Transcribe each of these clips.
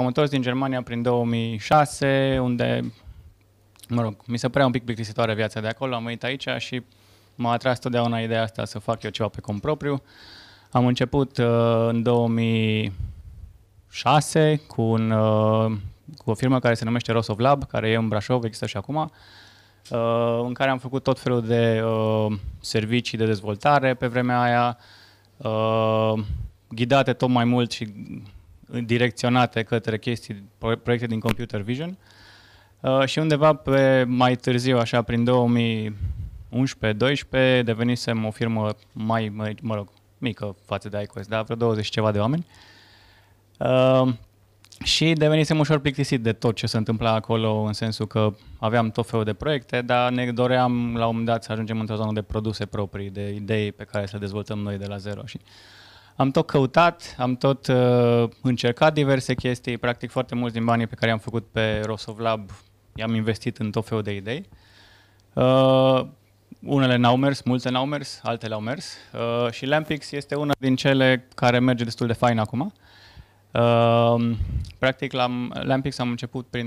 m-am întors din Germania prin 2006, unde, mă rog, mi se părea un pic plictisitoare viața de acolo, am venit aici și m-a atras totdeauna ideea asta să fac eu ceva pe cont propriu. Am început în 2006 cu o firmă care se numește Rosov Lab, care e în Brașov, există și acum, în care am făcut tot felul de servicii de dezvoltare pe vremea aia, ghidate tot mai mult și direcționate către proiecte din computer vision. Și undeva pe mai târziu, așa prin 2011-12, devenisem o firmă mai mică față de iQuest, da? Vreo 20 ceva de oameni. Și devenisem ușor plictisit de tot ce se întâmpla acolo, în sensul că aveam tot felul de proiecte, dar ne doream la un moment dat să ajungem într-o zonă de produse proprii, de idei pe care să le dezvoltăm noi de la zero. Și am tot căutat, am tot încercat diverse chestii, practic foarte mulți din banii pe care i-am făcut pe Rosov Lab i-am investit în tot felul de idei. Unele n-au mers, multe n-au mers, altele au mers și Lampix este una din cele care merge destul de fain acum. Practic la Lampix am început prin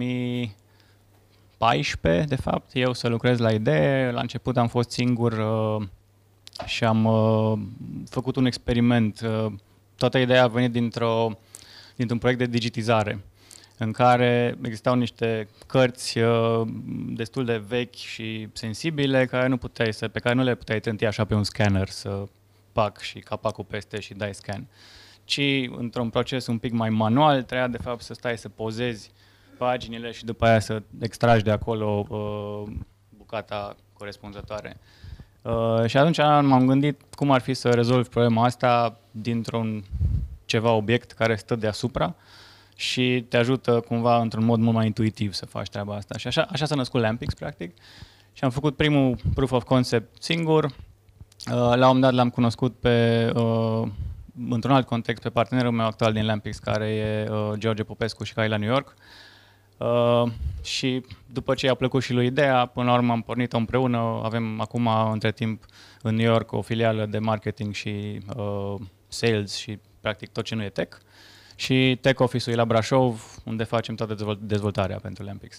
2014, de fapt, eu să lucrez la idee. La început am fost singur și am făcut un experiment. Toată ideea a venit dintr-un proiect de digitizare în care existau niște cărți destul de vechi și sensibile pe care nu le puteai trânti așa pe un scanner să pac și capacul peste și dai scan, ci într-un proces un pic mai manual, trebuia de fapt să stai să pozezi paginile și după aia să extragi de acolo bucata corespunzătoare. Și atunci m-am gândit cum ar fi să rezolvi problema asta dintr-un ceva obiect care stă deasupra și te ajută cumva într-un mod mult mai intuitiv să faci treaba asta. Și așa s-a născut Lampix, practic. Și am făcut primul proof of concept singur. La un moment dat l-am cunoscut într-un alt context pe partenerul meu actual din Lampix, care e George Popescu și care e la New York. Și după ce i-a plăcut și lui ideea, până la urmă am pornit-o împreună. Avem acum, între timp, în New York o filială de marketing și sales și practic tot ce nu e tech. Și tech office-ul e la Brașov, unde facem toată dezvoltarea pentru Lampix.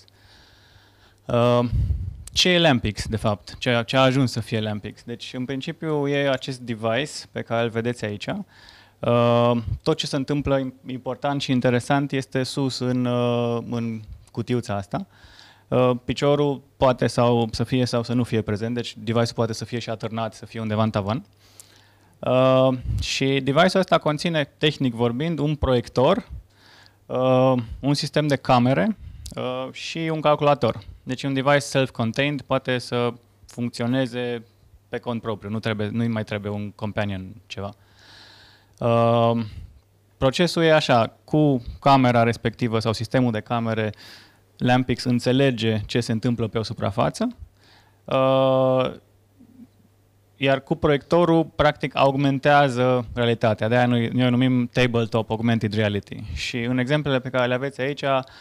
Ce e Lampix, de fapt? Ce a ajuns să fie Lampix? Deci, în principiu, e acest device pe care îl vedeți aici. Tot ce se întâmplă important și interesant este sus în cutiuța asta. Piciorul poate să fie sau să nu fie prezent, deci device-ul poate să fie și atârnat, să fie undeva în tavan. Și device-ul ăsta conține, tehnic vorbind, un proiector, un sistem de camere și un calculator. Deci un device self-contained poate să funcționeze pe cont propriu, nu mai trebuie un companion ceva. Procesul e așa, cu camera respectivă sau sistemul de camere, Lampix înțelege ce se întâmplă pe o suprafață, iar cu proiectorul, practic, augmentează realitatea. De-aia noi o numim tabletop augmented reality. Și în exemplele pe care le aveți aici,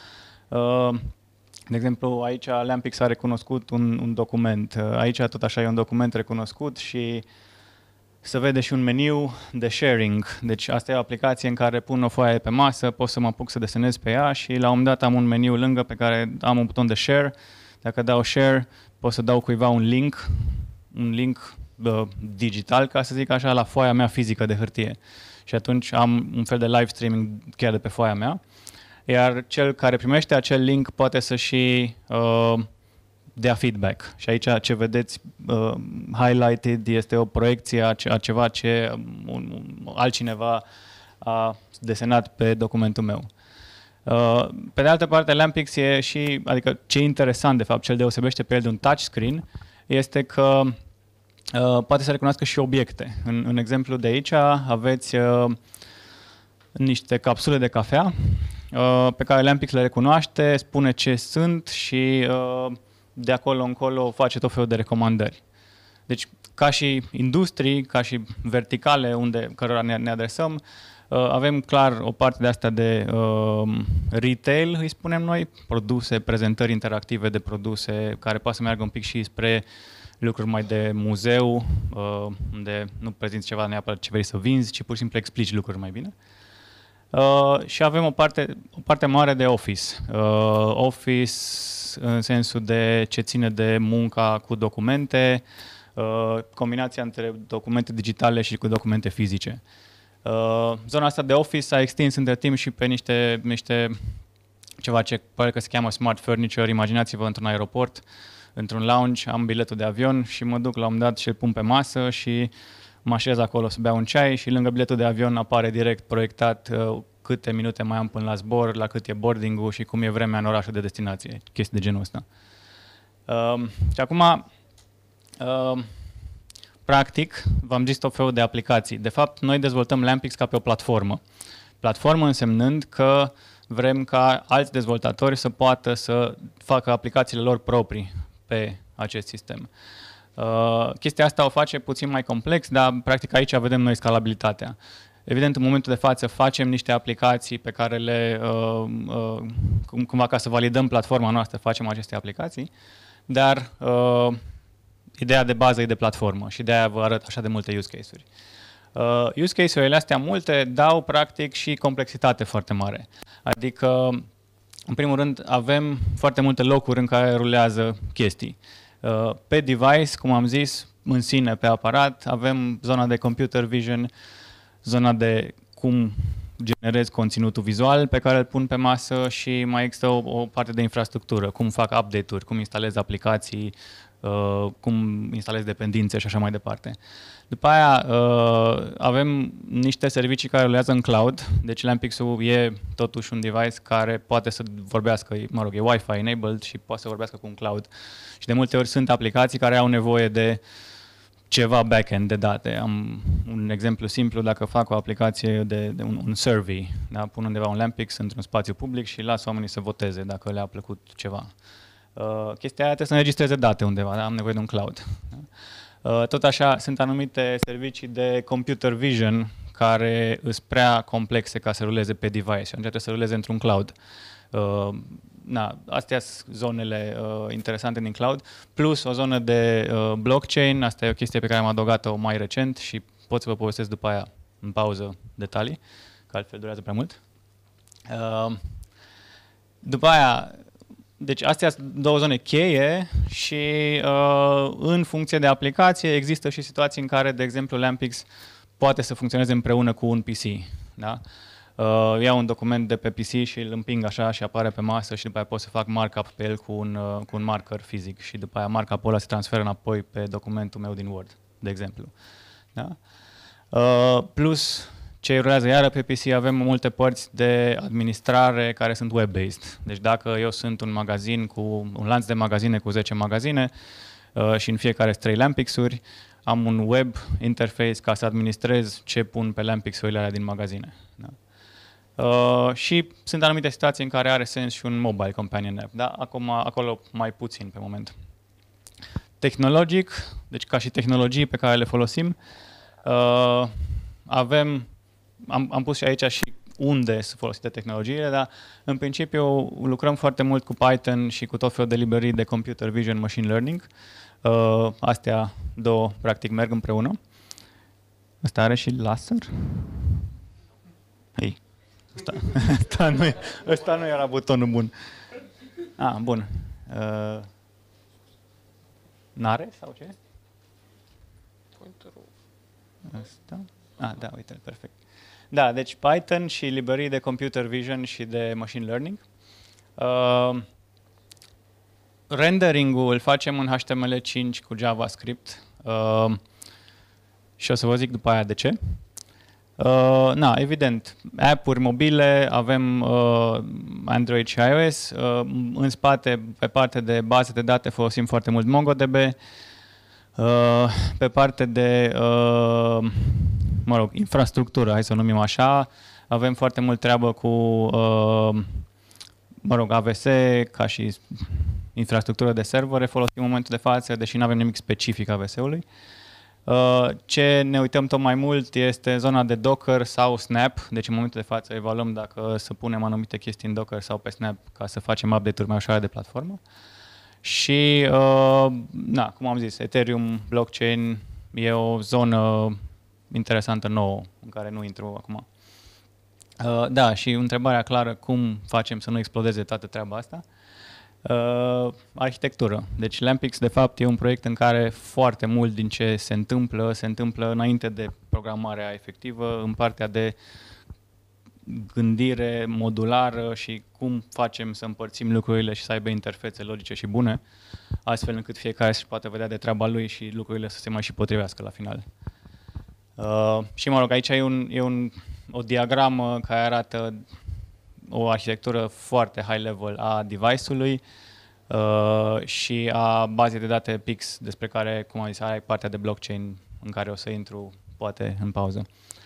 de exemplu, aici Lampix a recunoscut un document. Aici tot așa e un document recunoscut și se vede și un meniu de sharing. Deci asta e o aplicație în care pun o foaie pe masă, pot să mă apuc să desenez pe ea și la un moment dat am un meniu lângă pe care am un buton de share. Dacă dau share, pot să dau cuiva un link digital, ca să zic așa, la foaia mea fizică de hârtie. Și atunci am un fel de live streaming chiar de pe foaia mea. Iar cel care primește acel link poate să și dea feedback. Și aici ce vedeți highlighted este o proiecție a ceva ce altcineva a desenat pe documentul meu. Pe de altă parte, Lampix e și, adică ce e interesant de fapt, ce îl deosebește pe el de un touchscreen, este că poate să recunoască și obiecte. În exemplu de aici aveți niște capsule de cafea pe care Lampix le recunoaște, spune ce sunt și de acolo încolo face tot felul de recomandări. Deci, ca și industrii, ca și verticale cărora ne adresăm, avem clar o parte de asta de retail, îi spunem noi, produse, prezentări interactive de produse care poate să meargă un pic și spre lucruri mai de muzeu, unde nu prezinți ceva neapărat ce vrei să vinzi, ci pur și simplu explici lucruri mai bine. Și avem o parte mare de Office. Office în sensul de ce ține de munca cu documente, combinația între documente digitale și cu documente fizice. Zona asta de Office s-a extins între timp și pe niște ceva ce pare că se cheamă smart furniture. Imaginați-vă într-un aeroport, într-un lounge, am biletul de avion și mă duc la un moment dat și îl pun pe masă și mă așez acolo să beau un ceai și lângă biletul de avion apare direct proiectat câte minute mai am până la zbor, la cât e boarding-ul și cum e vremea în orașul de destinație, chestii de genul ăsta. Și acum, practic, v-am zis tot felul de aplicații. De fapt, noi dezvoltăm Lampix ca pe o platformă. Platformă însemnând că vrem ca alți dezvoltatori să poată să facă aplicațiile lor proprii pe acest sistem. Chestia asta o face puțin mai complex, dar practic aici vedem noi scalabilitatea. Evident, în momentul de față facem niște aplicații pe care le, cumva ca să validăm platforma noastră, facem aceste aplicații, dar ideea de bază e de platformă și de-aia vă arăt așa de multe use case-uri. Use case-urile astea multe dau practic și complexitate foarte mare. Adică, în primul rând, avem foarte multe locuri în care rulează chestii. Pe device, cum am zis, în sine, pe aparat, avem zona de computer vision, zona de cum generez conținutul vizual pe care îl pun pe masă și mai există o parte de infrastructură, cum fac update-uri, cum instalez aplicații, cum instalez dependențe și așa mai departe. După aia avem niște servicii care rulează în cloud, deci Lampix-ul e totuși un device care poate să vorbească, mă rog, e Wi-Fi enabled și poate să vorbească cu un cloud. Și de multe ori sunt aplicații care au nevoie de ceva backend de date. Am un exemplu simplu, dacă fac o aplicație de un survey, da? Pun undeva un Lampix într-un spațiu public și las oamenii să voteze dacă le-a plăcut ceva. Chestia aia trebuie să înregistreze date undeva, da? Am nevoie de un cloud. Da? Tot așa, sunt anumite servicii de computer vision care sunt prea complexe ca să ruleze pe device și atunci trebuie să ruleze într-un cloud. Astea sunt zonele interesante din cloud, plus o zonă de blockchain, asta e o chestie pe care am adăugat-o mai recent și pot să vă povestesc după aia în pauză detalii, că altfel durează prea mult. După aia, deci astea sunt două zone cheie și în funcție de aplicație există și situații în care, de exemplu, Lampix poate să funcționeze împreună cu un PC. Da? Iau un document de pe PC și îl împing așa și apare pe masă și după aia pot să fac markup pe el cu un marker fizic și după aia markup-ul ăla se transferă înapoi pe documentul meu din Word, de exemplu. Da? Plus ce rulează iară pe PC, avem multe părți de administrare care sunt web-based. Deci dacă eu sunt un magazin cu un lanț de magazine cu 10 magazine și în fiecare 3 Lampix-uri, am un web interface ca să administrez ce pun pe Lampix-urile alea din magazine. Da? Și sunt anumite situații în care are sens și un mobile companion app. Da? Acolo mai puțin pe moment. Tehnologic, deci ca și tehnologii pe care le folosim, am pus și aici și unde sunt folosite tehnologiile, dar în principiu lucrăm foarte mult cu Python și cu tot felul de librării de computer vision, machine learning. Astea două practic merg împreună. Asta are și laser? Hei. Ăsta nu era butonul bun. Bun. N-are sau ce? Pointerul. Asta? Da, uite, perfect. Da, deci Python și librării de computer vision și de machine learning. Rendering-ul îl facem în HTML5 cu JavaScript și o să vă zic după aia de ce. Evident, app-uri mobile, avem Android și iOS. În spate, pe partea de baze de date, folosim foarte mult MongoDB. Pe partea de infrastructură, hai să o numim așa, avem foarte mult treabă cu AVS ca și infrastructură de servere folosim în momentul de față, deși nu avem nimic specific AVS-ului. Ce ne uităm tot mai mult este zona de Docker sau Snap, deci în momentul de față evaluăm dacă să punem anumite chestii în Docker sau pe Snap ca să facem update-uri mai ușoare de platformă. Și, cum am zis, Ethereum, blockchain e o zonă interesantă nouă în care nu intru acum. Da, și întrebarea clară, cum facem să nu explodeze toată treaba asta? Arhitectură. Deci Lampix, de fapt, e un proiect în care foarte mult din ce se întâmplă înainte de programarea efectivă, în partea de gândire modulară și cum facem să împărțim lucrurile și să aibă interfețe logice și bune, astfel încât fiecare să-și poate vedea de treaba lui și lucrurile să se mai și potrivească la final. Și mă rog, aici e o diagramă care arată o arhitectură foarte high level a device-ului și a bazei de date PIX, despre care, cum am zis, are partea de blockchain în care o să intru poate în pauză.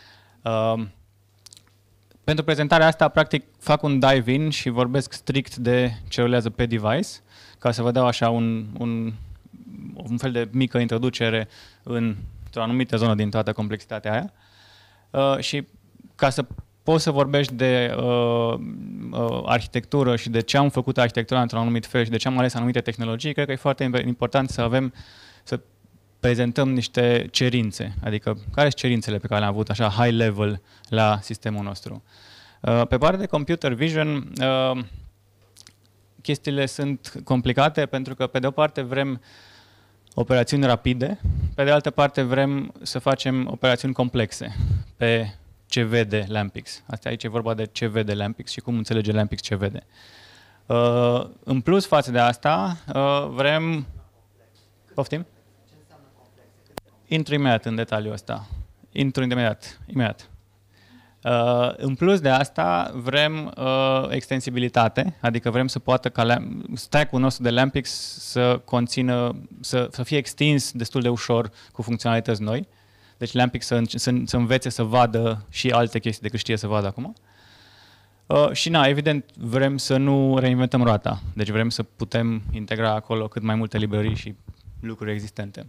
Pentru prezentarea asta, practic, fac un dive-in și vorbesc strict de ce rulează pe device, ca să vă dau așa un fel de mică introducere într-o anumită zonă din toată complexitatea aia. Și ca să poți să vorbești de arhitectură și de ce am făcut arhitectura într-un anumit fel și de ce am ales anumite tehnologii, cred că e foarte important să prezentăm niște cerințe, adică care sunt cerințele pe care le-am avut așa high level la sistemul nostru. Pe partea de computer vision, chestiile sunt complicate pentru că pe de o parte vrem operațiuni rapide, pe de altă parte vrem să facem operațiuni complexe pe ce vede Lampix. Asta aici e vorba de ce vede Lampix și cum înțelege Lampix ce vede. În plus față de asta, vrem... Poftim? Intru imediat în detaliul ăsta. Intru imediat. În plus de asta, vrem extensibilitate, adică vrem să poată ca stack-ul nostru de Lampix să conțină, să fie extins destul de ușor cu funcționalități noi. Deci Lampix să învețe să vadă și alte chestii decât știe să vadă acum. Și evident, vrem să nu reinventăm roata. Deci vrem să putem integra acolo cât mai multe librării și lucruri existente.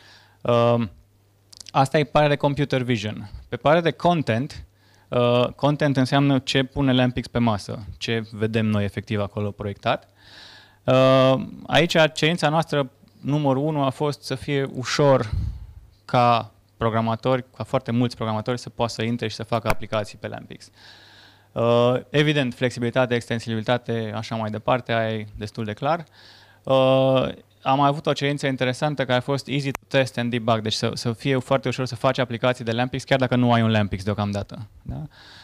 Asta e partea de computer vision. Pe partea de content, content înseamnă ce pune Lampix pe masă, ce vedem noi efectiv acolo proiectat. Aici cerința noastră numărul 1 a fost să fie ușor ca programatori, ca foarte mulți programatori să poată să intre și să facă aplicații pe Lampix. Evident, flexibilitate, extensibilitate, așa mai departe, aia e destul de clar. Am mai avut o cerință interesantă care a fost easy to test and debug, deci să fie foarte ușor să faci aplicații de Lampix, chiar dacă nu ai un Lampix deocamdată. Da?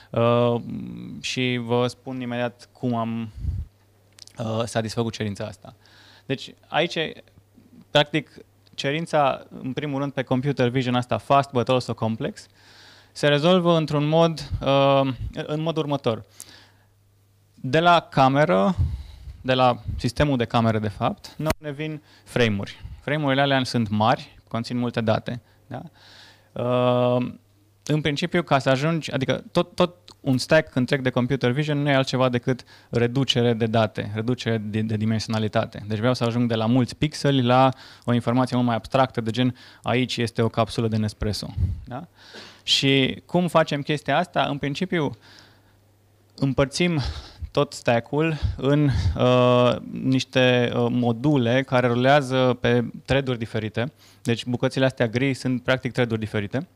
Și vă spun imediat cum am satisfăcut cerința asta. Deci aici, practic, cerința, în primul rând, pe computer vision asta fast, but also complex, se rezolvă în mod următor. De la cameră, de la sistemul de camere, de fapt, noi ne vin frame-uri. Frame-urile alea sunt mari, conțin multe date. Da? În principiu, ca să ajungi, adică tot un stack întreg de computer vision nu e altceva decât reducere de date, reducere de dimensionalitate. Deci vreau să ajung de la mulți pixeli la o informație mult mai abstractă, de gen aici este o capsulă de Nespresso. Da? Și cum facem chestia asta? În principiu, împărțim tot stack-ul în niște module care rulează pe thread-uri diferite. Deci bucățile astea gri sunt practic thread-uri diferite.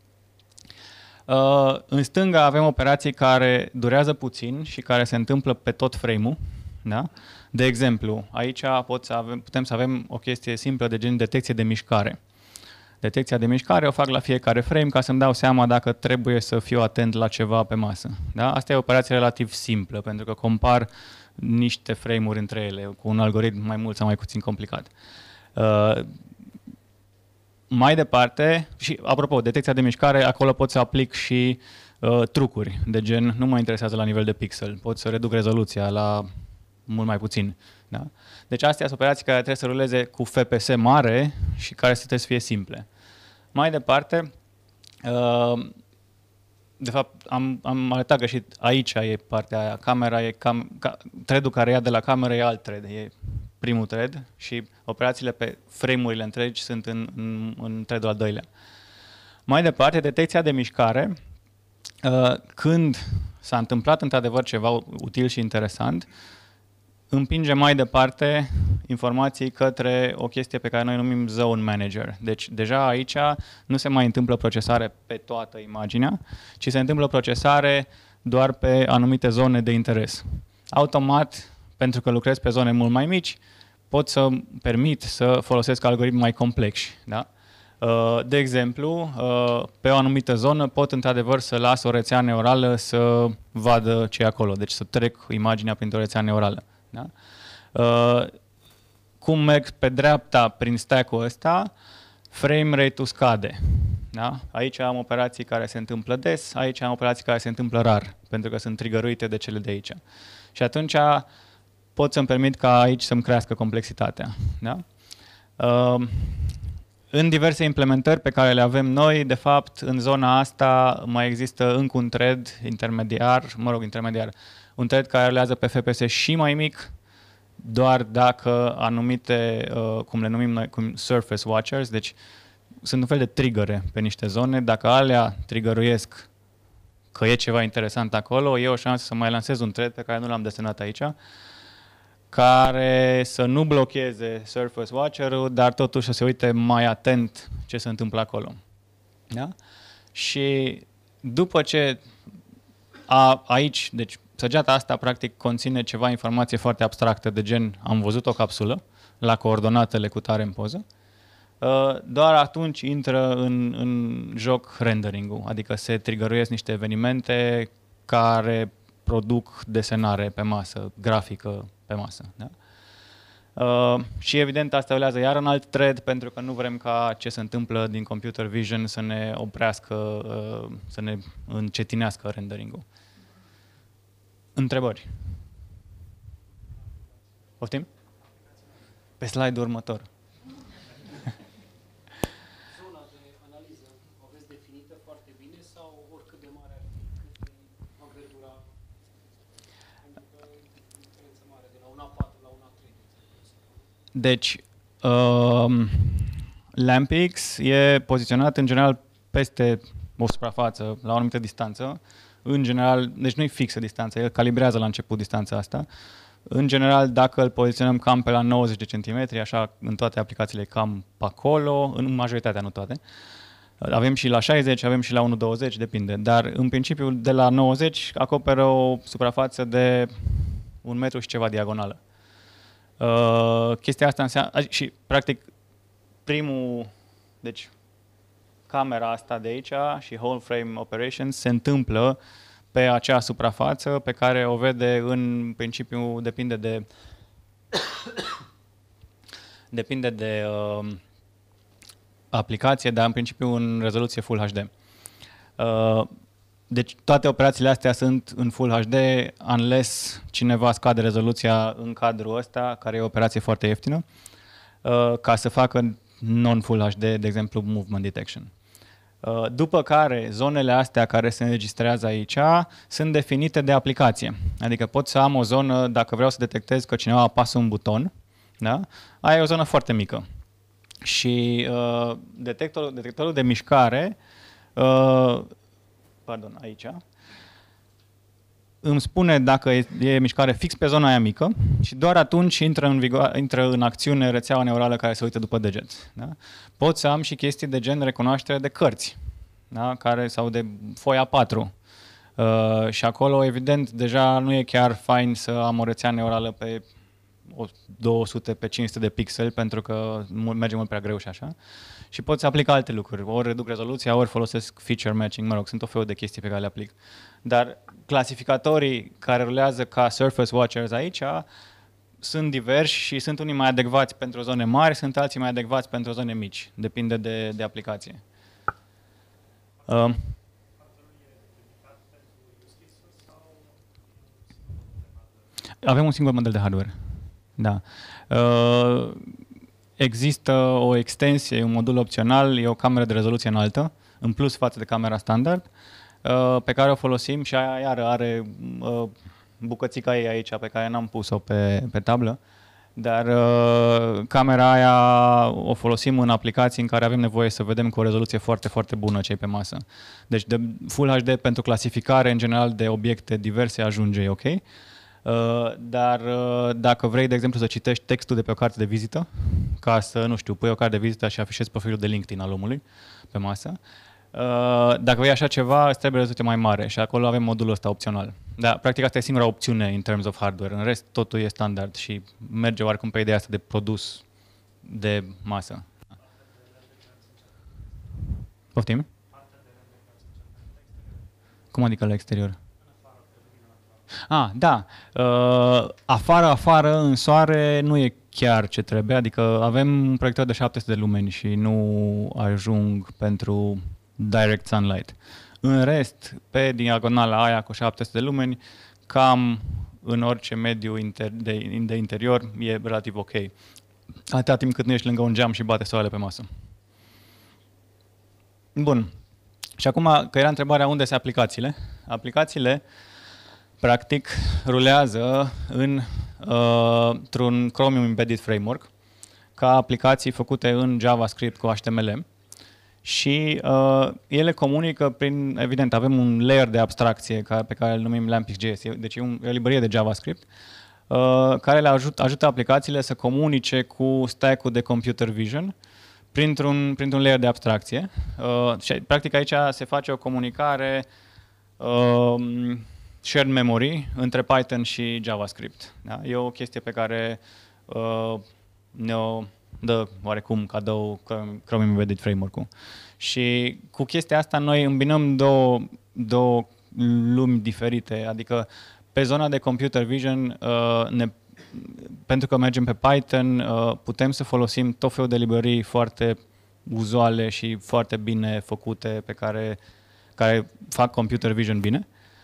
În stânga avem operații care durează puțin și care se întâmplă pe tot frame-ul. Da? De exemplu, aici putem să avem o chestie simplă de gen detecție de mișcare. Detecția de mișcare o fac la fiecare frame ca să-mi dau seama dacă trebuie să fiu atent la ceva pe masă. Da? Asta e o operație relativ simplă, pentru că compar niște frame-uri între ele, cu un algoritm mai mult sau mai puțin complicat. Mai departe, și apropo, detecția de mișcare, acolo pot să aplic și trucuri, de gen, nu mă interesează la nivel de pixel, pot să reduc rezoluția la mult mai puțin. Da? Deci astea sunt operații care trebuie să ruleze cu FPS mare și care trebuie să fie simple. Mai departe, de fapt, am arătat greșit, aici e partea aia, camera e thread-ul care ia de la cameră e alt thread, e primul thread și operațiile pe frame-urile întregi sunt în thread-ul al doilea. Mai departe, detecția de mișcare, când s-a întâmplat într-adevăr ceva util și interesant, împinge mai departe informații către o chestie pe care noi numim Zone Manager. Deci deja aici nu se mai întâmplă procesare pe toată imaginea, ci se întâmplă procesare doar pe anumite zone de interes. Automat, pentru că lucrez pe zone mult mai mici, pot să permit să folosesc algoritmi mai complexi. Da? De exemplu, pe o anumită zonă pot într-adevăr să las o rețea neurală să vadă ce e acolo, deci să trec imaginea printr-o rețea neurală. Da? Cum merg pe dreapta prin stack-ul ăsta, frame rate-ul scade. Da? Aici am operații care se întâmplă des, aici am operații care se întâmplă rar, pentru că sunt trigăruite de cele de aici. Și atunci pot să-mi permit ca aici să-mi crească complexitatea. Da? În diverse implementări pe care le avem noi, de fapt, în zona asta mai există încă un thread intermediar, un thread care rulează pe FPS și mai mic, doar dacă anumite, cum le numim noi, cum surface watchers, deci sunt un fel de triggere pe niște zone, dacă alea triggeruiesc că e ceva interesant acolo, e o șansă să mai lansez un thread pe care nu l-am desenat aici, care să nu blocheze surface watcher-ul, dar totuși să se uite mai atent ce se întâmplă acolo. Da? Și după ce aici, deci săgeata asta practic conține ceva informație foarte abstractă de gen am văzut o capsulă la coordonatele cu tare în poză, doar atunci intră în joc rendering-ul, adică se trigăruiesc niște evenimente care produc desenare pe masă, grafică pe masă. Da? Și evident asta rulează iar în alt thread pentru că nu vrem ca ce se întâmplă din computer vision să ne oprească, să ne încetinească rendering-ul. Întrebări? Poftim? Pe slide-ul următor. Zona de analiză o aveți definită foarte bine sau oricât de mare ar fi, cât de anvergura? Pentru că e o diferență mare de la un A4 la un A3. Deci, LampX e poziționat în general peste o suprafață, la o anumită distanță. În general, deci nu e fixă distanța, el calibrează la început distanța asta. În general, dacă îl poziționăm cam pe la 90 de centimetri, așa în toate aplicațiile cam pe acolo, în majoritatea, nu toate. Avem și la 60, avem și la 1,20, depinde. Dar în principiu de la 90 acoperă o suprafață de 1 metru și ceva diagonală. Chestia asta înseamnă, și practic deci camera asta de aici și whole frame operations se întâmplă pe acea suprafață pe care o vede în principiu, depinde de aplicație, dar în principiu în rezoluție Full HD. Deci toate operațiile astea sunt în Full HD unless cineva scade rezoluția în cadrul ăsta, care e o operație foarte ieftină, ca să facă non-Full HD, de exemplu Movement Detection. După care zonele astea care se înregistrează aici sunt definite de aplicație. Adică pot să am o zonă, dacă vreau să detectez că cineva apasă un buton, da? Aia e o zonă foarte mică. Și detectorul de mișcare, aici, îmi spune dacă e mișcare fix pe zona aia mică și doar atunci intră în acțiune rețeaua neurală care se uită după deget. Da? Pot să am și chestii de gen recunoaștere de cărți, da? sau de foaia 4. Și acolo, evident, deja nu e chiar fain să am o rețea neurală pe 200 pe 500 de pixeli, pentru că merge mult prea greu și așa. Și pot să aplic alte lucruri, ori reduc rezoluția, ori folosesc feature matching, sunt o fel de chestii pe care le aplic. Dar clasificatorii care rulează ca surface watchers aici sunt diversi și sunt unii mai adecvați pentru zone mari, sunt alții mai adecvați pentru zone mici. Depinde de aplicație. Avem un singur model de hardware. Da. Există o extensie, un modul opțional, e o cameră de rezoluție înaltă, în plus față de camera standard, pe care o folosim și aia iară are bucățica ei aici pe care n-am pus-o pe tablă, dar camera aia o folosim în aplicații în care avem nevoie să vedem cu o rezoluție foarte, foarte bună ce e pe masă. Deci de Full HD pentru clasificare în general de obiecte diverse ajunge, e ok. Dar dacă vrei, de exemplu, să citești textul de pe o carte de vizită, ca să, nu știu, pui o carte de vizită și afișezi profilul de LinkedIn al omului pe masă, Dacă vrei așa ceva, îți trebuie rezultate mai mare și acolo avem modulul ăsta opțional. Dar, practic, asta e singura opțiune in terms of hardware. În rest, totul e standard și merge oarecum pe ideea asta de produs de masă. Poftim? Cum adică la exterior? Da. Afară, în soare, nu e chiar ce trebuie. Adică avem un proiector de 700 de lumeni și nu ajung pentru direct sunlight. În rest, pe diagonala aia cu 700 de lumeni, cam în orice mediu de interior e relativ ok. Atâta timp cât nu ești lângă un geam și bate soarele pe masă. Bun. Și acum, că era întrebarea unde se aplicațiile. Aplicațiile, practic, rulează într-un Chromium Embedded Framework, ca aplicații făcute în JavaScript cu HTML. Și ele comunică prin, evident, avem un layer de abstracție pe care îl numim LampX.js, deci e o librărie de JavaScript, care le ajută aplicațiile să comunice cu stack-ul de computer vision printr-un layer de abstracție. Și practic aici se face o comunicare shared memory între Python și JavaScript. Da? E o chestie pe care ne-o dă oarecum cadou Chromium Embedded Framework-ul. Și cu chestia asta noi îmbinăm două lumi diferite, adică pe zona de computer vision, pentru că mergem pe Python, putem să folosim tot felul de librării foarte uzuale și foarte bine făcute care fac computer vision bine.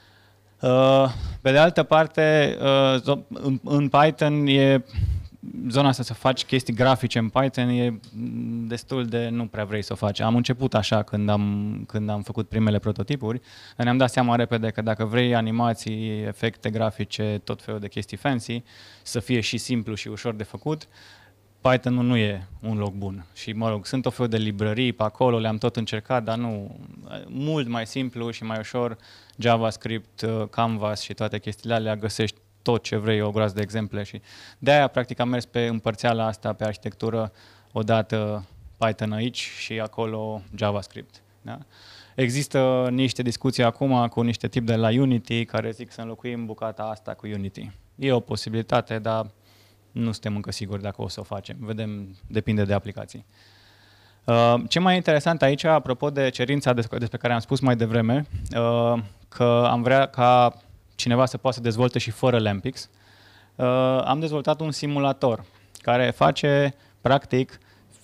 Pe de altă parte, în Python zona asta să faci chestii grafice în Python e destul de nu prea vrei să o faci. Am început așa când am făcut primele prototipuri, dar ne-am dat seama repede că dacă vrei animații, efecte grafice, tot felul de chestii fancy, să fie și simplu și ușor de făcut, Python nu e un loc bun. Și mă rog, sunt tot felul de librării pe acolo, le-am tot încercat, dar nu, mult mai simplu și mai ușor, JavaScript, Canvas și toate chestiile alea găsești tot ce vrei, o groază de exemple și de-aia practic am mers pe împărțeala asta pe arhitectură, odată Python aici și acolo JavaScript. Da? Există niște discuții acum cu niște tipi de la Unity care zic să înlocuim bucata asta cu Unity. E o posibilitate, dar nu suntem încă siguri dacă o să o facem. Vedem, depinde de aplicații. Ce mai interesant aici, apropo de cerința despre care am spus mai devreme, că am vrea ca cineva să poată să dezvolte și fără LampX, am dezvoltat un simulator care face, practic,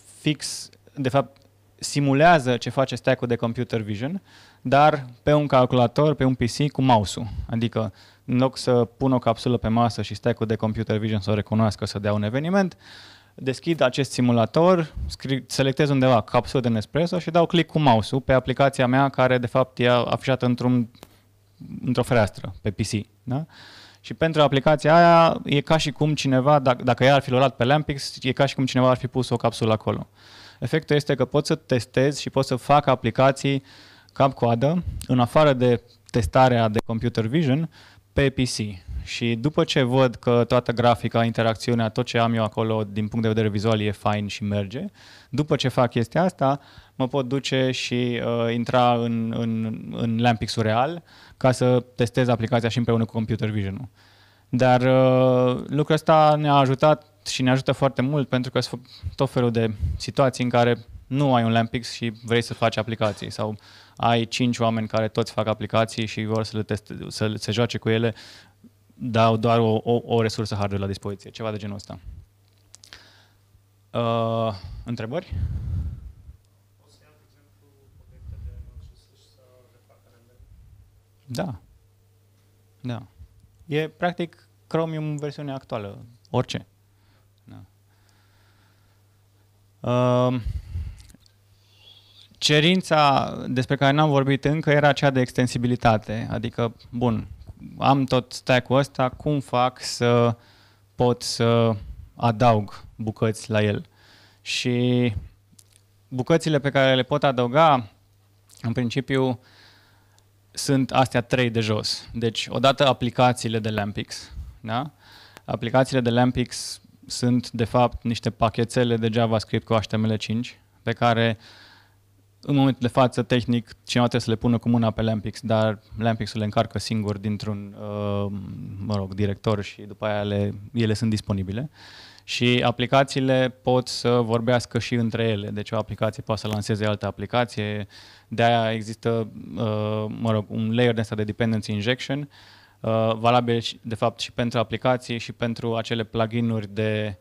de fapt, simulează ce face stack-ul de computer vision, dar pe un calculator, pe un PC, cu mouse-ul. Adică, în loc să pun o capsulă pe masă și stack-ul de computer vision să o recunoască, să dea un eveniment, deschid acest simulator, selectez undeva capsulă de Nespresso și dau click cu mouse-ul pe aplicația mea, care, de fapt, e afișată într-o fereastră pe PC. Da? Și pentru aplicația aia e ca și cum cineva, dacă ea ar fi luat pe LampX, e ca și cum cineva ar fi pus o capsulă acolo. Efectul este că pot să testez și pot să fac aplicații cap-coadă, în afară de testarea de computer vision, pe PC. Și după ce văd că toată grafica, interacțiunea, tot ce am eu acolo din punct de vedere vizual e fine și merge, după ce fac chestia asta, mă pot duce și intra în LampX-ul real ca să testez aplicația și împreună cu computer vision-ul. Dar lucrul ăsta ne-a ajutat și ne ajută foarte mult pentru că sunt tot felul de situații în care nu ai un LampX și vrei să faci aplicații sau ai 5 oameni care toți fac aplicații și vor să să se joace cu ele, dau doar o resursă hardware la dispoziție, ceva de genul ăsta. Întrebări? Poți să iau, de exemplu, obiecte de și să le facă rendering? Da. E practic Chromium versiunea actuală, orice. Da. Cerința despre care n-am vorbit încă era cea de extensibilitate, adică, bun, am tot stack-ul ăsta, cum fac să pot să adaug bucăți la el? Și bucățile pe care le pot adăuga, în principiu, sunt astea 3 de jos. Deci, odată aplicațiile de LampX. Da? Aplicațiile de LampX sunt, de fapt, niște pachetele de JavaScript cu HTML5 pe care În momentul de față, tehnic, cineva trebuie să le pună cu mâna pe Lampix, dar Lampix-ul le încarcă singur dintr-un, director și după aia ele sunt disponibile. Și aplicațiile pot să vorbească și între ele. Deci o aplicație poate să lanseze altă aplicație. De-aia există, un layer de ăsta de dependency injection, valabil de fapt și pentru aplicații și pentru acele plugin-uri de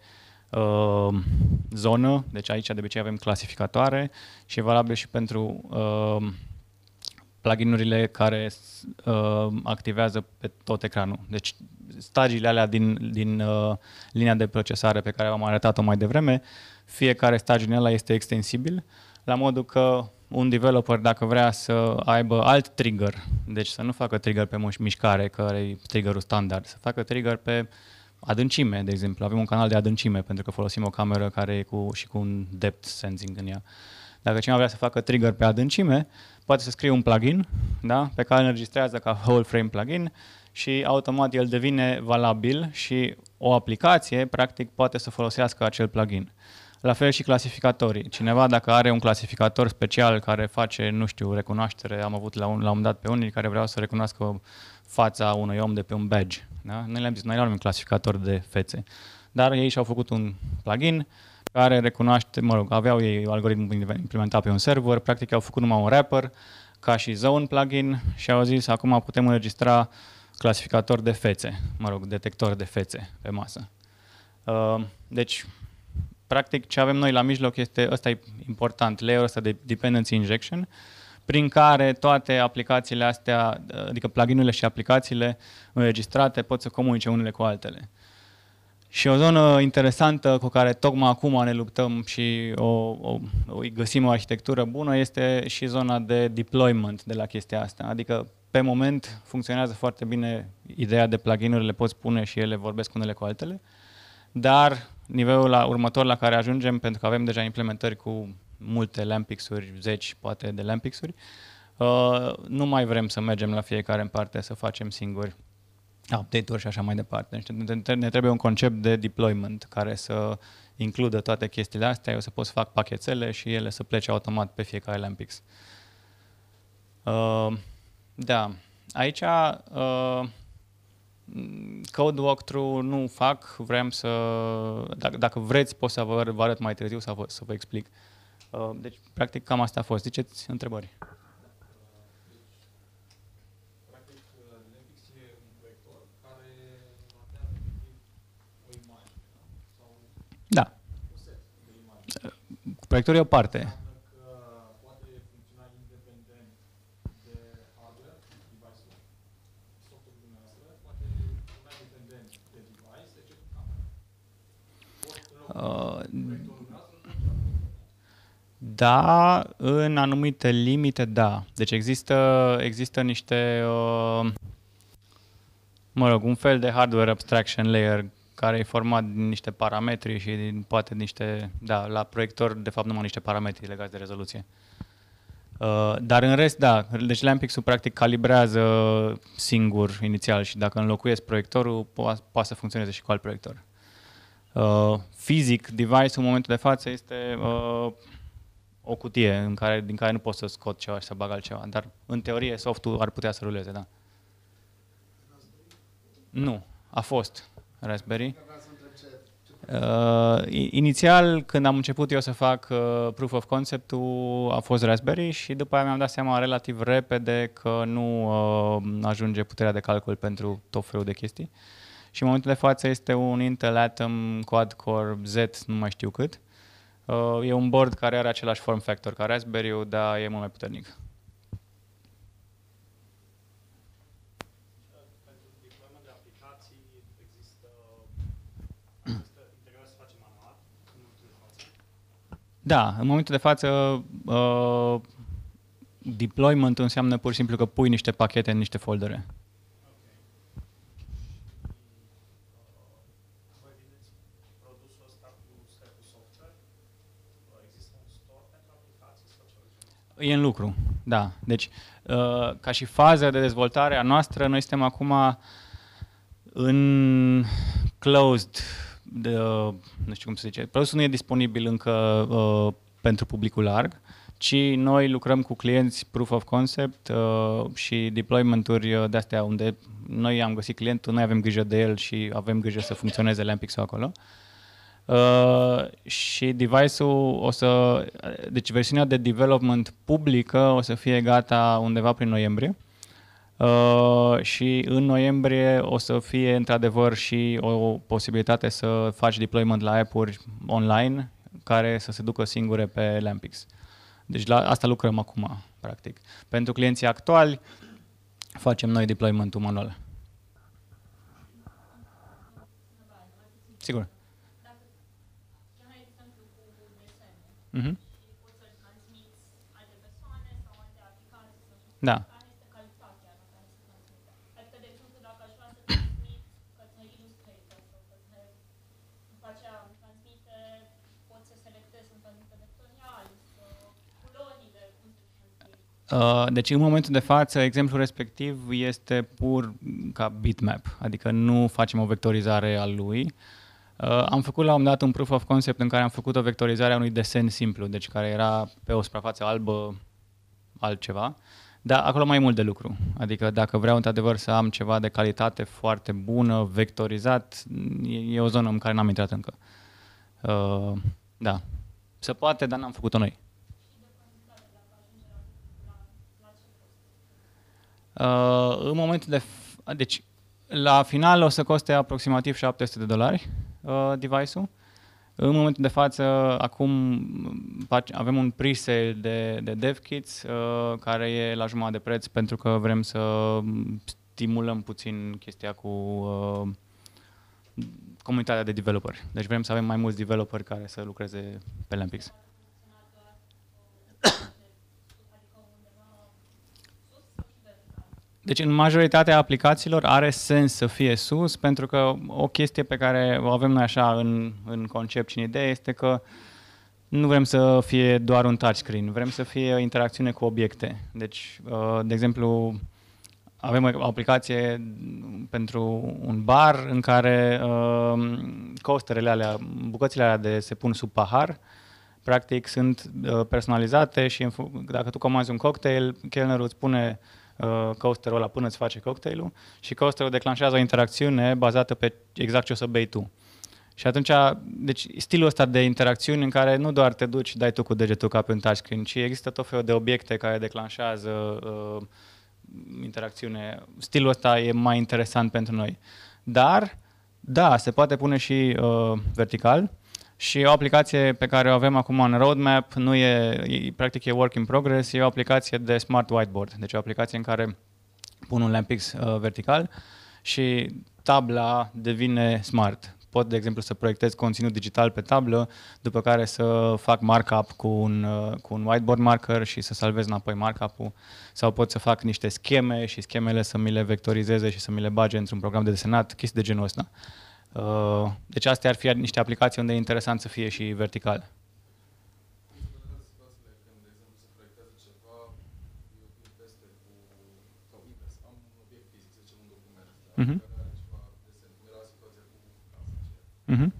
zonă, deci aici de obicei avem clasificatoare și e valabil și pentru plugin-urile care activează pe tot ecranul. Deci stagiile alea din linia de procesare pe care am arătat-o mai devreme, fiecare stagiu din ăla este extensibil, la modul că un developer, dacă vrea să aibă alt trigger, deci să nu facă trigger pe mișcare, care e triggerul standard, să facă trigger pe adâncime, de exemplu. Avem un canal de adâncime, pentru că folosim o cameră care e cu un depth sensing în ea. Dacă cineva vrea să facă trigger pe adâncime, poate să scrie un plugin, da, pe care îl înregistrează ca whole frame plugin și automat el devine valabil și o aplicație, practic, poate să folosească acel plugin. La fel și clasificatorii. Cineva, dacă are un clasificator special care face, nu știu, recunoaștere, am avut la un moment dat pe unii care vreau să recunoască fața unui om de pe un badge. Da? Noi le-am zis, noi nu avem un clasificator de fețe. Dar ei și-au făcut un plugin care recunoaște, aveau ei algoritmul implementat pe un server, practic au făcut numai un wrapper ca și zone plugin și au zis, acum putem înregistra clasificator de fețe, detector de fețe pe masă. Deci, practic, ce avem noi la mijloc ăsta e important, layer-ul ăsta de dependency injection, prin care toate aplicațiile astea, adică pluginurile și aplicațiile înregistrate pot să comunice unele cu altele. Și o zonă interesantă cu care tocmai acum ne luptăm și găsim o arhitectură bună este și zona de deployment de la chestia asta. Adică, pe moment, funcționează foarte bine ideea de plugin-uri, le poți pune și ele vorbesc unele cu altele, dar nivelul următor la care ajungem, pentru că avem deja implementări cu multe Lampix-uri, zeci poate de Lampix-uri, nu mai vrem să mergem la fiecare în parte să facem singuri update-uri și așa mai departe. Deci ne trebuie un concept de deployment care să includă toate chestiile astea, eu să pot să fac pachetele și ele să plece automat pe fiecare Lampix. Da, aici code walkthrough nu fac, vrem să, dacă vreți pot să vă arăt mai târziu sau să vă explic. Deci, practic, cam asta a fost. Ziceți întrebări. Da. Proiectorul e o parte. Da, în anumite limite, da. Deci există niște, un fel de hardware abstraction layer care e format din niște parametri și poate niște, da, la proiector de fapt numai niște parametri legați de rezoluție. Dar în rest, da, deci Lampix-ul practic calibrează singur inițial și dacă înlocuiesc proiectorul, poate să funcționeze și cu alt proiector. Fizic, device-ul în momentul de față este o cutie din care nu pot să scot ceva și să bag altceva, dar în teorie softul ar putea să ruleze, da. Nu, a fost Raspberry. Inițial, când am început eu să fac proof of concept-ul, a fost Raspberry și după aia mi-am dat seama relativ repede că nu ajunge puterea de calcul pentru tot felul de chestii. Și în momentul de față este un Intel Atom Quad-Core Z, nu mai știu cât. E un board care are același form factor ca Raspberry-ul, dar e mult mai puternic. Pentru deployment de aplicații există integrarea se face manual în momentul de față? Da, în momentul de față deployment înseamnă pur și simplu că pui niște pachete în niște foldere. E în lucru, da. Deci, ca și fază de dezvoltare a noastră, noi suntem acum în closed, nu știu cum se zice. Produsul nu e disponibil încă pentru publicul larg, ci noi lucrăm cu clienți proof of concept și deployment-uri de-astea unde noi am găsit clientul, noi avem grijă de el și avem grijă să funcționeze Lampix-ul acolo. Și device-ul deci versiunea de development publică o să fie gata undeva prin noiembrie. Și în noiembrie o să fie într-adevăr și o posibilitate să faci deployment la app-uri online care să se ducă singure pe Lampix. Deci la asta lucrăm acum, practic. Pentru clienții actuali facem noi deployment-ul manual. Sigur. Mhm. Da. Deci în momentul de față, exemplul respectiv este pur ca bitmap, adică nu facem o vectorizare a lui. Am făcut la un moment dat un proof of concept în care am făcut o vectorizare a unui desen simplu, deci care era pe o suprafață albă altceva, dar acolo mai e mult de lucru. Adică dacă vreau într-adevăr să am ceva de calitate foarte bună, vectorizat, e o zonă în care n-am intrat încă. Da, se poate, dar n-am făcut-o noi. În momentul deci la final o să coste aproximativ $700 device-ul. În momentul de față, acum avem un pre-sale de dev kits care e la jumătate de preț pentru că vrem să stimulăm puțin chestia cu comunitatea de developeri. Deci vrem să avem mai mulți developeri care să lucreze pe Lampix. Deci în majoritatea aplicațiilor are sens să fie sus, pentru că o chestie pe care o avem noi așa în concept și în idee este că nu vrem să fie doar un touchscreen, vrem să fie o interacțiune cu obiecte. Deci, de exemplu, avem o aplicație pentru un bar în care coasterele alea, bucățile alea se pun sub pahar, practic sunt personalizate și dacă tu comanzi un cocktail, chelnerul îți pune coasterul ăla până îți face cocktailul și coasterul declanșează o interacțiune bazată pe exact ce o să bei tu. Și atunci, deci stilul ăsta de interacțiuni în care nu doar te duci, dai tu cu degetul ca pe un touchscreen, ci există tot felul de obiecte care declanșează interacțiune. Stilul ăsta e mai interesant pentru noi. Dar, da, se poate pune și vertical. Și o aplicație pe care o avem acum în roadmap practic e work in progress, e o aplicație de smart whiteboard. Deci o aplicație în care pun un Lampix vertical și tabla devine smart. Pot, de exemplu, să proiectez conținut digital pe tablă, după care să fac markup cu un whiteboard marker și să salvez înapoi markup-ul. Sau pot să fac niște scheme și schemele să mi le vectorizeze și să mi le bage într-un program de desenat, chestii de genul ăsta. Deci astea ar fi niște aplicații unde e interesant să fie și vertical. Mhm. Mhm.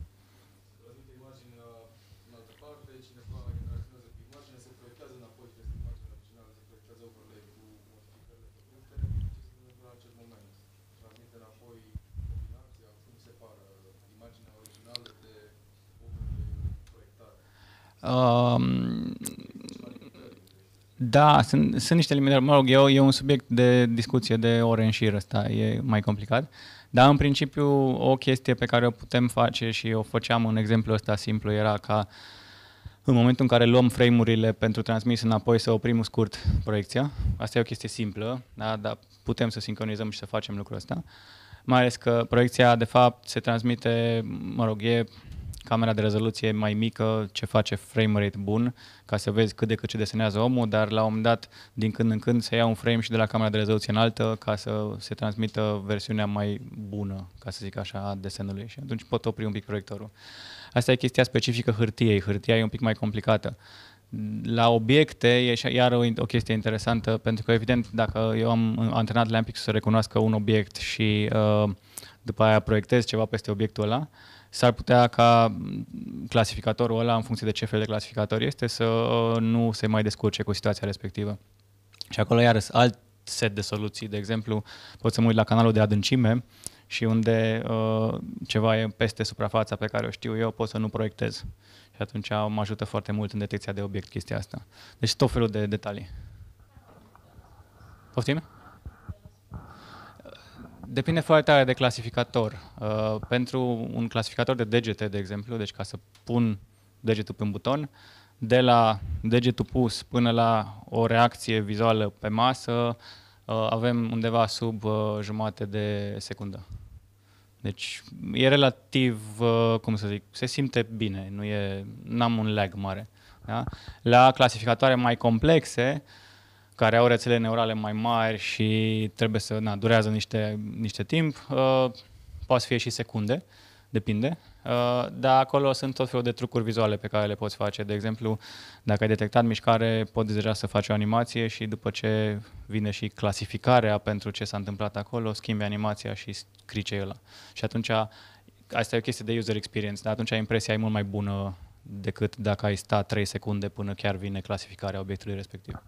Da, sunt niște limitări. Mă rog, e un subiect de discuție de ore în șir, ăsta e mai complicat. Dar în principiu o chestie pe care o putem face și o făceam în exemplu ăsta simplu era ca în momentul în care luăm frame-urile pentru transmis înapoi să oprim scurt proiecția. Asta e o chestie simplă, da? Dar putem să sincronizăm și să facem lucrul ăsta. Mai ales că proiecția de fapt se transmite, mă rog, e camera de rezoluție mai mică, ce face frame rate bun, ca să vezi cât de cât ce desenează omul, dar la un moment dat, din când în când, se ia un frame și de la camera de rezoluție înaltă ca să se transmită versiunea mai bună, ca să zic așa, a desenului și atunci pot opri un pic proiectorul. Asta e chestia specifică hârtiei. Hârtia e un pic mai complicată. La obiecte e iar o chestie interesantă, pentru că evident dacă eu am antrenat Lampix să recunoască un obiect și după aia proiectezi ceva peste obiectul ăla, s-ar putea ca clasificatorul ăla, în funcție de ce fel de clasificator este, să nu se mai descurce cu situația respectivă. Și acolo iarăși alt set de soluții. De exemplu, pot să mă uit la canalul de adâncime și unde ceva e peste suprafața pe care o știu eu, pot să nu proiectez. Și atunci mă ajută foarte mult în detecția de obiect chestia asta. Deci tot felul de detalii. Poftim? Depinde foarte tare de clasificator. Pentru un clasificator de degete, de exemplu, deci ca să pun degetul pe un buton, de la degetul pus până la o reacție vizuală pe masă, avem undeva sub jumătate de secundă. Deci e relativ, cum să zic, se simte bine, n-am un lag mare. Da? La clasificatoare mai complexe, care au rețele neurale mai mari și trebuie să, durează niște timp, poate să fie și secunde, depinde, dar acolo sunt tot felul de trucuri vizuale pe care le poți face. De exemplu, dacă ai detectat mișcare, poți deja să faci o animație și după ce vine și clasificarea pentru ce s-a întâmplat acolo, schimbi animația și scrii ce e ăla. Și atunci, asta e o chestie de user experience, dar atunci impresia e mult mai bună decât dacă ai sta 3 secunde până chiar vine clasificarea obiectului respectiv.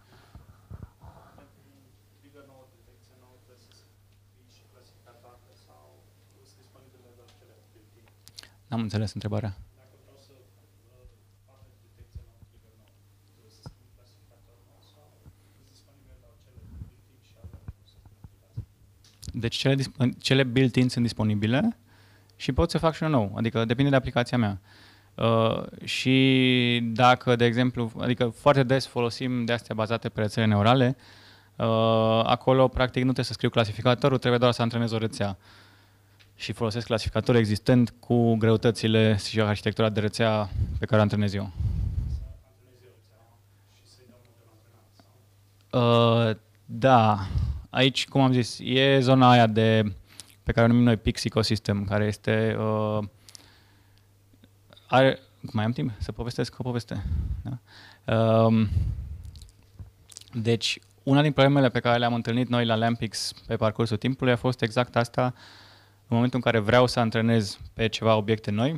N-am înțeles întrebarea. Dacă vreau să fac detecție la un trigger nou, trebuie să schimb clasificatorul nou sau sunt disponibile la cele built-in și alea să Deci cele built-in sunt disponibile și pot să fac și unul nou, adică depinde de aplicația mea. Și dacă, de exemplu, adică foarte des folosim de astea bazate pe rețele neurale, acolo practic nu trebuie să scriu clasificatorul, trebuie doar să antrenez o rețea. Și folosesc clasificatorul existent cu greutățile și arhitectura de rețea pe care o antrenez eu. Da, aici, cum am zis, e zona aia pe care o numim noi Pix Ecosystem, care este... mai am timp să povestesc o poveste? Da? Deci, una din problemele pe care le-am întâlnit noi la Lampix pe parcursul timpului a fost exact asta. În momentul în care vreau să antrenez pe ceva obiecte noi,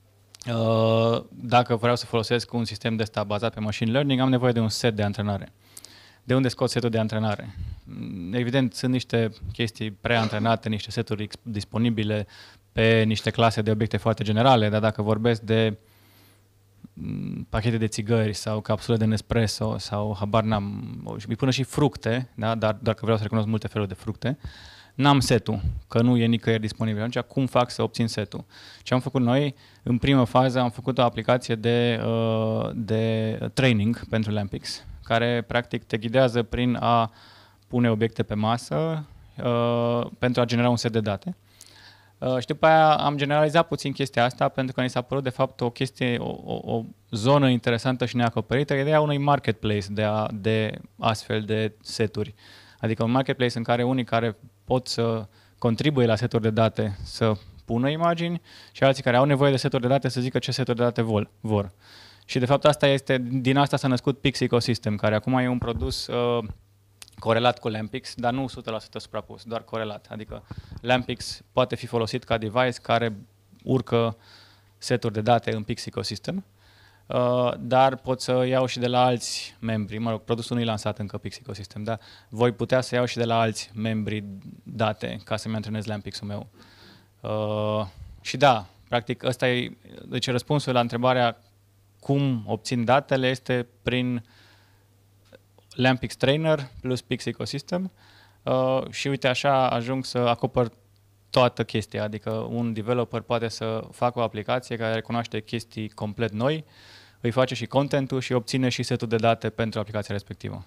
dacă vreau să folosesc un sistem de ăsta bazat pe machine learning, am nevoie de un set de antrenare. De unde scot setul de antrenare? Evident, sunt niște chestii preantrenate, niște seturi disponibile pe niște clase de obiecte foarte generale, dar dacă vorbesc de pachete de țigări sau capsule de Nespresso sau habar n-am, până și fructe, da? Dar dacă vreau să recunosc multe feluri de fructe, n-am setul, că nu e nicăieri disponibil. Atunci, cum fac să obțin setul? Ce am făcut noi? În primă fază am făcut o aplicație de training pentru Lampix, care practic te ghidează prin a pune obiecte pe masă pentru a genera un set de date. Și după aia am generalizat puțin chestia asta pentru că ni s-a părut de fapt o chestie, o zonă interesantă și neacoperită, ideea unui marketplace de astfel de seturi. Adică un marketplace în care unii care pot să contribuie la seturi de date să pună imagini și alții care au nevoie de seturi de date să zică ce seturi de date vor. Și de fapt din asta s-a născut Pix Ecosystem, care acum e un produs corelat cu Lampix, dar nu 100% suprapus, doar corelat. Adică Lampix poate fi folosit ca device care urcă seturi de date în Pix Ecosystem, dar pot să iau și de la alți membri. Mă rog, produsul nu e lansat încă Pix Ecosystem, dar voi putea să iau și de la alți membri date ca să-mi antrenez Lampix-ul meu. Și da, practic ăsta e, deci răspunsul la întrebarea cum obțin datele este prin Lampix Trainer plus Pix Ecosystem și uite așa ajung să acopăr toată chestia, adică un developer poate să facă o aplicație care recunoaște chestii complet noi, îi face și contentul și obține și setul de date pentru aplicația respectivă.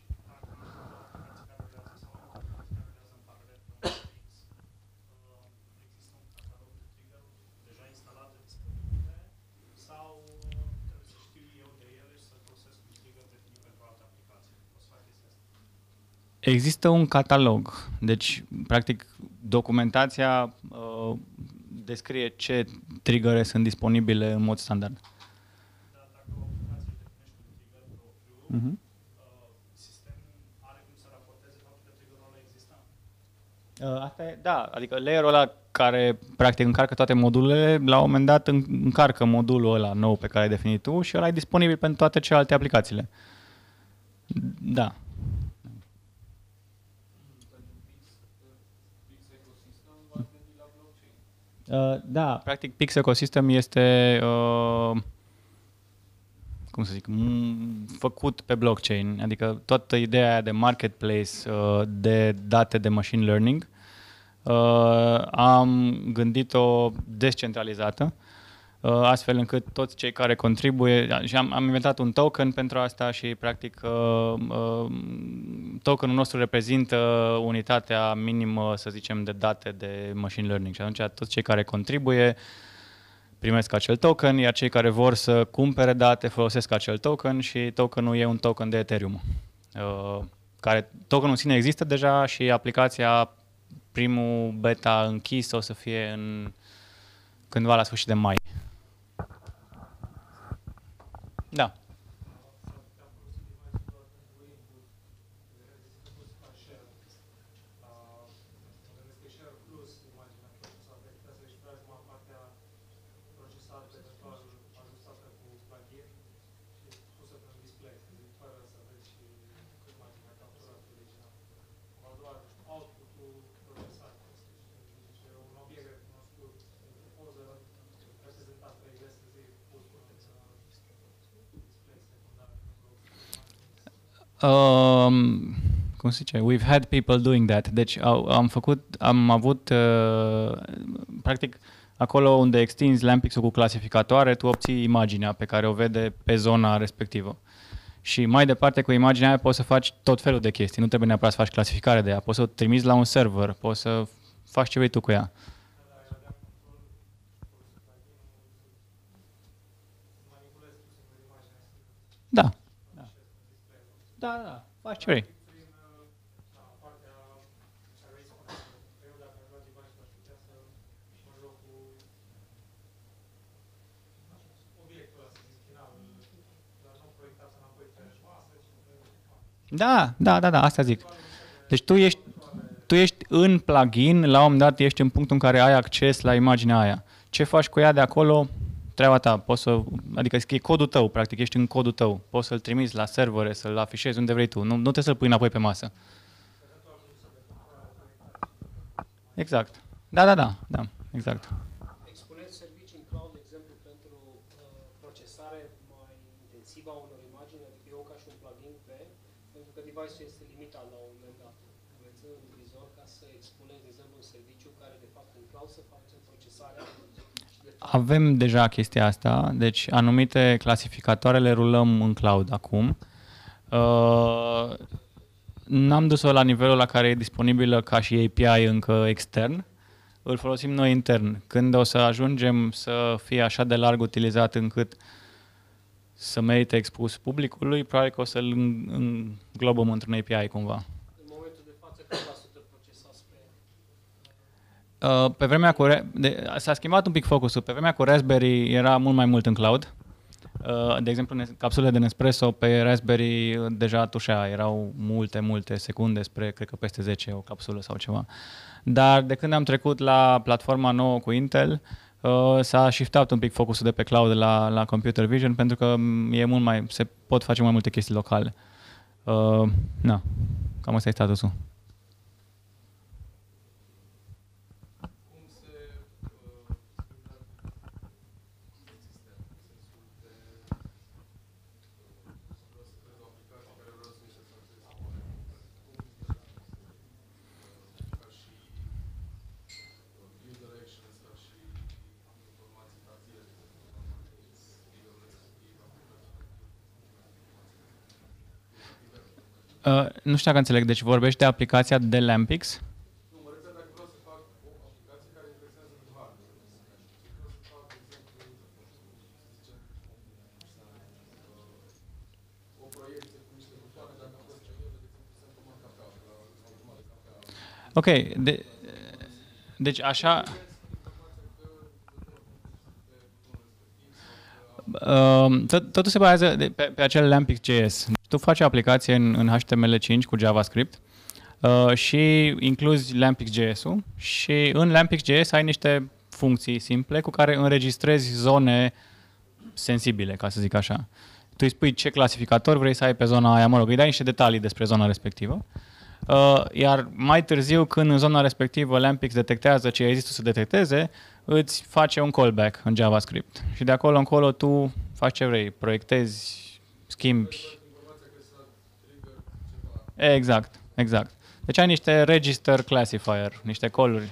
Există un catalog, deci practic documentația descrie ce triggere sunt disponibile în mod standard. Dar dacă o aplicație definește un trigger propriu, sistemul are cum să raporteze faptul că triggerul ăla exista? Asta e, da, adică layerul ăla care practic încarcă toate modulele, la un moment dat încarcă modulul ăla nou pe care ai definit tu și ăla e disponibil pentru toate celelalte aplicațiile. Da. Da, practic Pix Ecosystem este cum să zic, făcut pe blockchain, adică toată ideea aia de marketplace de date de machine learning am gândit-o descentralizată, astfel încât toți cei care contribuie, și am inventat un token pentru asta și practic tokenul nostru reprezintă unitatea minimă, să zicem, de date de machine learning și atunci toți cei care contribuie primesc acel token, iar cei care vor să cumpere date folosesc acel token și tokenul e un token de Ethereum. Tokenul în sine există deja și aplicația, primul beta închis o să fie cândva la sfârșit de mai. Da. Cum se zice? We've had people doing that. Deci am avut practic acolo unde extinzi Lampix-ul cu clasificatoare, tu obții imaginea pe care o vede pe zona respectivă. Și mai departe cu imaginea aia poți să faci tot felul de chestii. Nu trebuie neapărat să faci clasificare de ea. Poți să o trimiți la un server, poți să faci ce vrei tu cu ea. Da. Da. Faci ce vrei. Da, asta zic. Deci tu ești în plugin, la un moment dat ești în punctul în care ai acces la imaginea aia. Ce faci cu ea de acolo, treaba ta. Adică e codul tău, practic, ești în codul tău. Poți să-l trimiți la servere, să-l afișezi unde vrei tu. Nu trebuie să-l pui înapoi pe masă. Exact. Da, exact. Expuneți servicii în cloud, de exemplu, pentru procesare mai intensivă a unor imagini, adică eu ca și un plugin pentru că device-ul este limitat la un moment dat. Aveți în vizor ca să expuneți, de exemplu, un serviciu care, de fapt, în cloud să face procesarea. Avem deja chestia asta, deci anumite clasificatoare le rulăm în cloud acum. N-am dus-o la nivelul la care e disponibilă ca și API încă extern. Îl folosim noi intern. Când o să ajungem să fie așa de larg utilizat încât să merite expus publicului, probabil că o să-l înglobăm într-un API cumva. În momentul de față, cât la sută procesați pe... Pe vremea s-a schimbat un pic focusul. Pe vremea cu Raspberry era mult mai mult în cloud. De exemplu, capsulele de Nespresso pe Raspberry deja tușea, erau multe secunde spre, cred că peste 10 o capsulă sau ceva. Dar de când am trecut la platforma nouă cu Intel, s-a shiftat un pic focusul de pe cloud la computer vision pentru că se pot face mai multe chestii locale. Cam asta e statusul. Nu știu dacă înțeleg, deci vorbești de aplicația de Lampix? Nu, mă refer dacă vreau să fac o aplicație care interesează în hardware. Vreau să fac, de exemplu, o proiecție cu niște butoane, dacă am fost eu, de exemplu, să împământ cafea, la automat de cafea. Ok, deci așa... Totul se bazează pe acel Lampix.js. Tu faci o aplicație în HTML5 cu JavaScript și incluzi LampXJS-ul și în LampXJS ai niște funcții simple cu care înregistrezi zone sensibile, ca să zic așa. Tu îi spui ce clasificator vrei să ai pe zona aia, mă rog, îi dai niște detalii despre zona respectivă. Iar mai târziu, când în zona respectivă LampX detectează ce ai zis tu să detecteze, îți face un callback în JavaScript. Și de acolo încolo tu faci ce vrei, proiectezi, schimbi. Exact, exact. Deci ai niște register classifier, niște call-uri.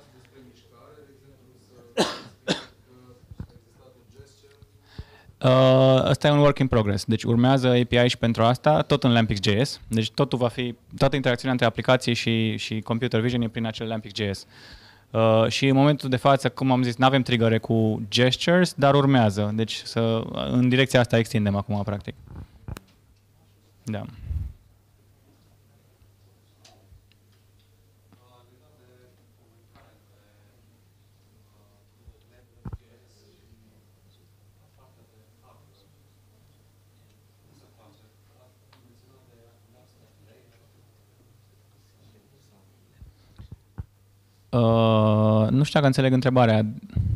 Ăsta e un work in progress. Deci urmează API și pentru asta, tot în LampX.js. Deci totul va fi, toată interacțiunea între aplicație și computer vision e prin acel LampX.js. Și în momentul de față, cum am zis, nu avem triggere cu gestures, dar urmează. Deci în direcția asta extindem acum, practic. Da. Nu știu dacă înțeleg întrebarea.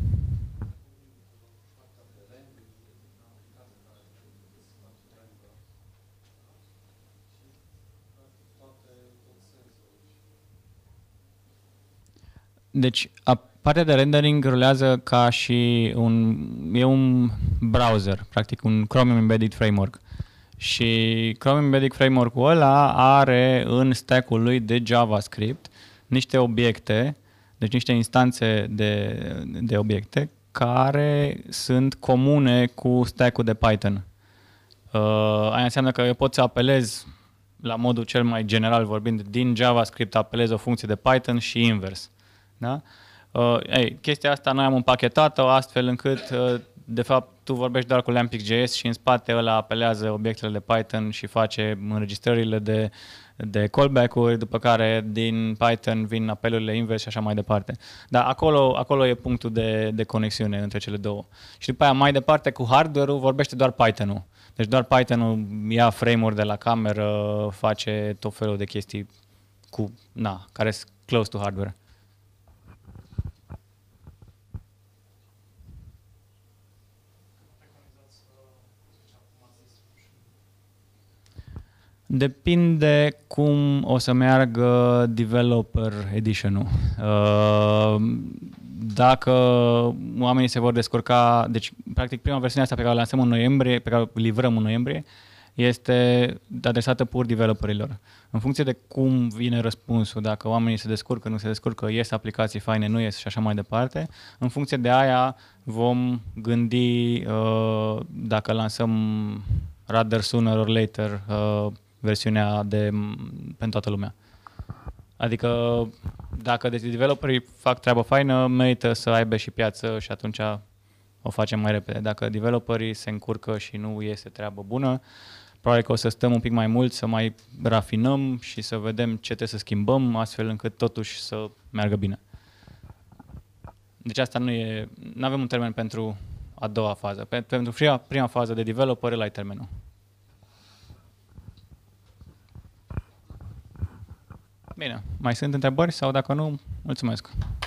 Deci, partea de rendering rulează ca și e un browser, practic un Chromium Embedded Framework. Și Chromium Embedded Framework-ul ăla are în stack-ul lui de JavaScript niște obiecte, deci niște instanțe de obiecte care sunt comune cu stack-ul de Python. Aia înseamnă că eu pot să apelez la modul cel mai general vorbind, din JavaScript apelez o funcție de Python și invers. Da? Chestia asta noi am împachetat-o astfel încât, de fapt, tu vorbești doar cu LampX.js și în spate ăla apelează obiectele de Python și face înregistrările de callback-uri, după care din Python vin apelurile invers și așa mai departe. Dar acolo e punctul de conexiune între cele două. Și după aia mai departe cu hardware-ul vorbește doar Python-ul. Deci doar Python-ul ia frame-uri de la cameră, face tot felul de chestii care sunt close to hardware. Depinde cum o să meargă Developer Edition-ul. Dacă oamenii se vor descurca, deci practic prima versiune asta pe care o lansăm în noiembrie, pe care o livrăm în noiembrie, este adresată pur developerilor. În funcție de cum vine răspunsul, dacă oamenii se descurcă, nu se descurcă, ies aplicații faine, nu ies și așa mai departe, în funcție de aia vom gândi dacă lansăm rather sooner or later versiunea pentru toată lumea. Adică dacă developerii fac treabă faină, merită să aibă și piață și atunci o facem mai repede. Dacă developerii se încurcă și nu iese treabă bună, probabil că o să stăm un pic mai mult, să mai rafinăm și să vedem ce trebuie să schimbăm, astfel încât totuși să meargă bine. Deci asta nu avem un termen pentru a doua fază. Pentru prima fază de developer ăla e termenul. Bine, mai sunt întrebări sau dacă nu, mulțumesc.